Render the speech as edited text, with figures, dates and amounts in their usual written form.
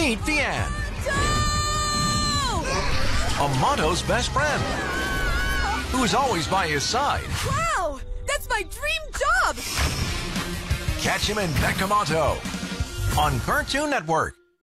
Meet Vianne, Go! Amato's best friend, who's always by his side. Wow! That's my dream job! Catch him in MECHAMATO on Cartoon Network.